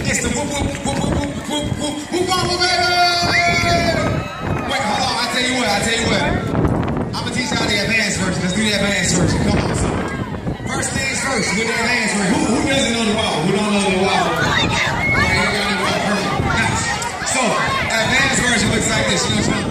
It's the whoop, whoop, whoop, whoop, whoop, whoop, whoop, whoop, whoop, baby! Wait, hold on, I tell you what. I'm gonna teach y'all the advanced version. Let's do the advanced version. Come on, son. First things first, with the advanced version. Who doesn't know the wobble? Who don't know the wobble? Right, everybody know the perfect. Nice. So, advanced version looks like this. You know what I'm saying?